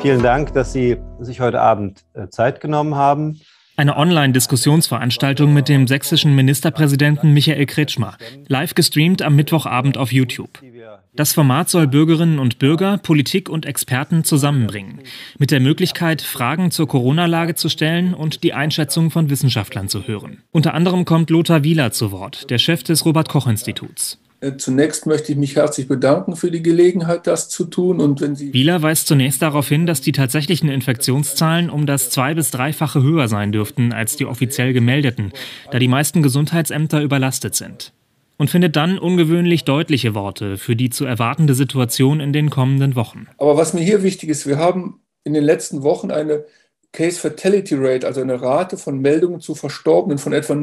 Vielen Dank, dass Sie sich heute Abend Zeit genommen haben. Eine Online-Diskussionsveranstaltung mit dem sächsischen Ministerpräsidenten Michael Kretschmer, live gestreamt am Mittwochabend auf YouTube. Das Format soll Bürgerinnen und Bürger, Politik und Experten zusammenbringen, mit der Möglichkeit, Fragen zur Corona-Lage zu stellen und die Einschätzung von Wissenschaftlern zu hören. Unter anderem kommt Lothar Wieler zu Wort, der Chef des Robert-Koch-Instituts. Zunächst möchte ich mich herzlich bedanken für die Gelegenheit, das zu tun. Und wenn Sie Wieler weist zunächst darauf hin, dass die tatsächlichen Infektionszahlen um das 2- bis 3-fache höher sein dürften als die offiziell gemeldeten, da die meisten Gesundheitsämter überlastet sind. Und findet dann ungewöhnlich deutliche Worte für die zu erwartende Situation in den kommenden Wochen. Aber was mir hier wichtig ist, wir haben in den letzten Wochen eine Case Fatality Rate, also eine Rate von Meldungen zu Verstorbenen von etwa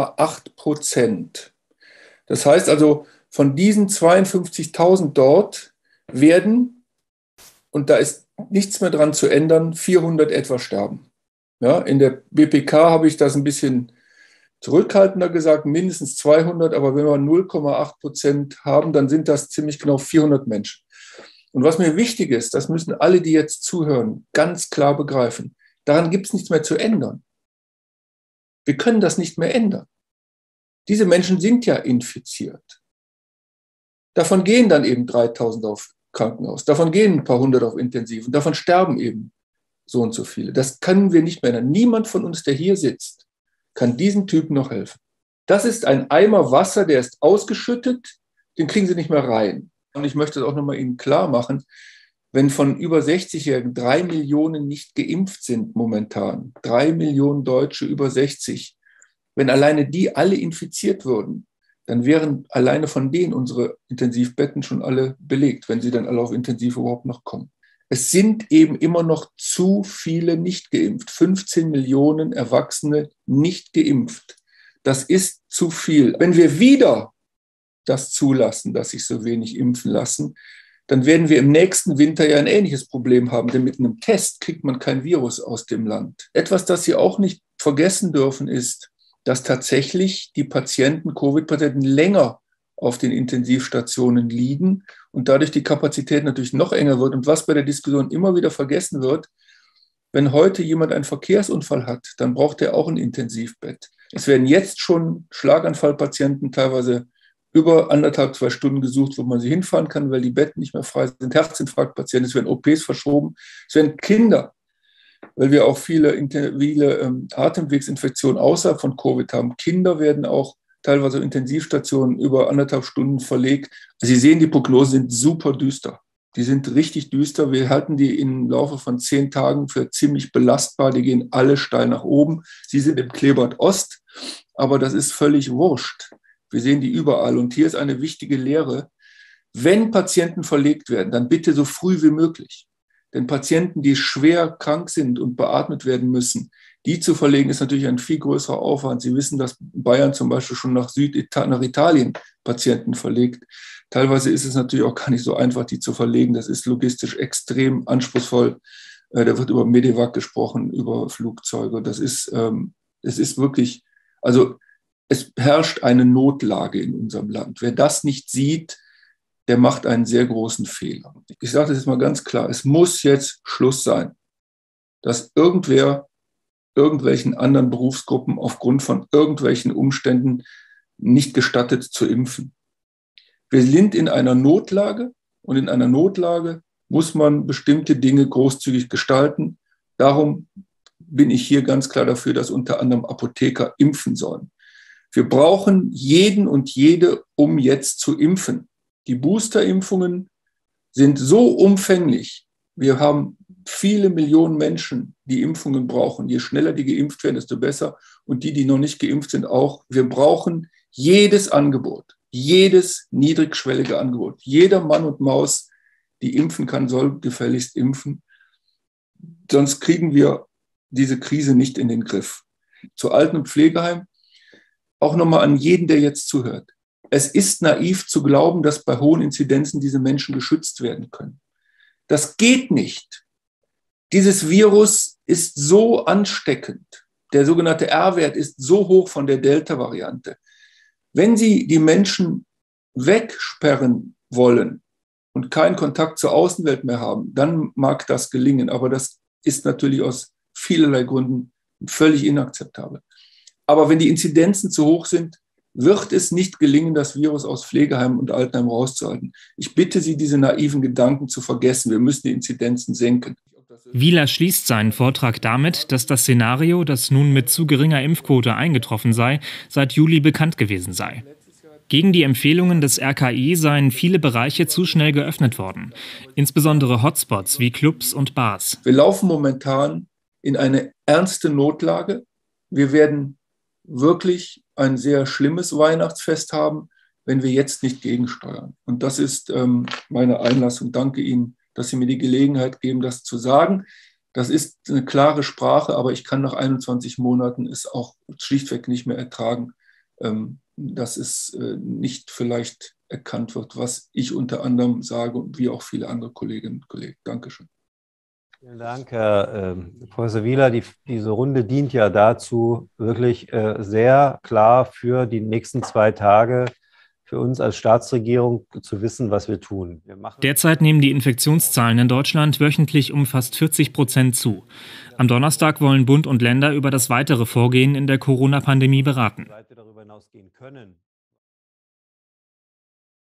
0,8%. Das heißt also, von diesen 52.000 dort werden, und da ist nichts mehr dran zu ändern, 400 etwa sterben. Ja, in der BPK habe ich das ein bisschen zurückhaltender gesagt, mindestens 200, aber wenn wir 0,8% haben, dann sind das ziemlich genau 400 Menschen. Und was mir wichtig ist, das müssen alle, die jetzt zuhören, ganz klar begreifen, daran gibt es nichts mehr zu ändern. Wir können das nicht mehr ändern. Diese Menschen sind ja infiziert. Davon gehen dann eben 3.000 auf Krankenhaus, davon gehen ein paar hundert auf Intensiv und davon sterben eben so und so viele. Das können wir nicht mehr ändern. Niemand von uns, der hier sitzt, kann diesen Typen noch helfen. Das ist ein Eimer Wasser, der ist ausgeschüttet, den kriegen Sie nicht mehr rein. Und ich möchte es auch nochmal Ihnen klar machen, wenn von über 60-Jährigen 3 Millionen nicht geimpft sind momentan, 3 Millionen Deutsche über 60, wenn alleine die alle infiziert würden, dann wären alleine von denen unsere Intensivbetten schon alle belegt, wenn sie dann alle auf Intensiv überhaupt noch kommen. Es sind eben immer noch zu viele nicht geimpft. 15 Millionen Erwachsene nicht geimpft. Das ist zu viel. Wenn wir wieder das zulassen, dass sich so wenig impfen lassen, dann werden wir im nächsten Winter ja ein ähnliches Problem haben, denn mit einem Test kriegt man kein Virus aus dem Land. Etwas, das Sie auch nicht vergessen dürfen, ist, dass tatsächlich die Patienten, Covid-Patienten, länger auf den Intensivstationen liegen und dadurch die Kapazität natürlich noch enger wird. Und was bei der Diskussion immer wieder vergessen wird, wenn heute jemand einen Verkehrsunfall hat, dann braucht er auch ein Intensivbett. Es werden jetzt schon Schlaganfallpatienten teilweise über 1,5, 2 Stunden gesucht, wo man sie hinfahren kann, weil die Betten nicht mehr frei sind. Herzinfarktpatienten, es werden OPs verschoben, es werden Kinder, weil wir auch viele Atemwegsinfektionen außerhalb von Covid haben. Kinder werden auch teilweise Intensivstationen über 1,5 Stunden verlegt. Sie sehen, die Prognosen sind super düster. Die sind richtig düster. Wir halten die im Laufe von 10 Tagen für ziemlich belastbar. Die gehen alle steil nach oben. Sie sind im Kleebad Ost, aber das ist völlig wurscht. Wir sehen die überall. Und hier ist eine wichtige Lehre. Wenn Patienten verlegt werden, dann bitte so früh wie möglich. Denn Patienten, die schwer krank sind und beatmet werden müssen, die zu verlegen, ist natürlich ein viel größerer Aufwand. Sie wissen, dass Bayern zum Beispiel schon nach Italien Patienten verlegt. Teilweise ist es natürlich auch gar nicht so einfach, die zu verlegen. Das ist logistisch extrem anspruchsvoll. Da wird über Medevac gesprochen, über Flugzeuge. Es ist wirklich, also es herrscht eine Notlage in unserem Land. Wer das nicht sieht, der macht einen sehr großen Fehler. Ich sage das jetzt mal ganz klar, es muss jetzt Schluss sein, dass irgendwer irgendwelchen anderen Berufsgruppen aufgrund von irgendwelchen Umständen nicht gestattet zu impfen. Wir sind in einer Notlage und in einer Notlage muss man bestimmte Dinge großzügig gestalten. Darum bin ich hier ganz klar dafür, dass unter anderem Apotheker impfen sollen. Wir brauchen jeden und jede, um jetzt zu impfen. Die Boosterimpfungen sind so umfänglich. Wir haben viele Millionen Menschen, die Impfungen brauchen. Je schneller die geimpft werden, desto besser. Und die noch nicht geimpft sind, auch. Wir brauchen jedes Angebot, jedes niedrigschwellige Angebot. Jeder Mann und Maus, die impfen kann, soll gefälligst impfen. Sonst kriegen wir diese Krise nicht in den Griff. Zu Alten- und Pflegeheim, auch nochmal an jeden, der jetzt zuhört. Es ist naiv zu glauben, dass bei hohen Inzidenzen diese Menschen geschützt werden können. Das geht nicht. Dieses Virus ist so ansteckend. Der sogenannte R-Wert ist so hoch von der Delta-Variante. Wenn Sie die Menschen wegsperren wollen, und keinen Kontakt zur Außenwelt mehr haben, dann mag das gelingen. Aber das ist natürlich aus vielerlei Gründen völlig inakzeptabel. Aber wenn die Inzidenzen zu hoch sind, wird es nicht gelingen, das Virus aus Pflegeheimen und Altenheimen rauszuhalten. Ich bitte Sie, diese naiven Gedanken zu vergessen. Wir müssen die Inzidenzen senken. Wieler schließt seinen Vortrag damit, dass das Szenario, das nun mit zu geringer Impfquote eingetroffen sei, seit Juli bekannt gewesen sei. Gegen die Empfehlungen des RKI seien viele Bereiche zu schnell geöffnet worden, insbesondere Hotspots wie Clubs und Bars. Wir laufen momentan in eine ernste Notlage. Wir werden wirklich ein sehr schlimmes Weihnachtsfest haben, wenn wir jetzt nicht gegensteuern. Und das ist meine Einlassung. Danke Ihnen, dass Sie mir die Gelegenheit geben, das zu sagen. Das ist eine klare Sprache, aber ich kann nach 21 Monaten es auch schlichtweg nicht mehr ertragen, dass es nicht vielleicht erkannt wird, was ich unter anderem sage und wie auch viele andere Kolleginnen und Kollegen. Dankeschön. Vielen Dank, Herr Professor Wieler. Diese Runde dient ja dazu, wirklich sehr klar für die nächsten 2 Tage für uns als Staatsregierung zu wissen, was wir tun. Derzeit nehmen die Infektionszahlen in Deutschland wöchentlich um fast 40% zu. Am Donnerstag wollen Bund und Länder über das weitere Vorgehen in der Corona-Pandemie beraten.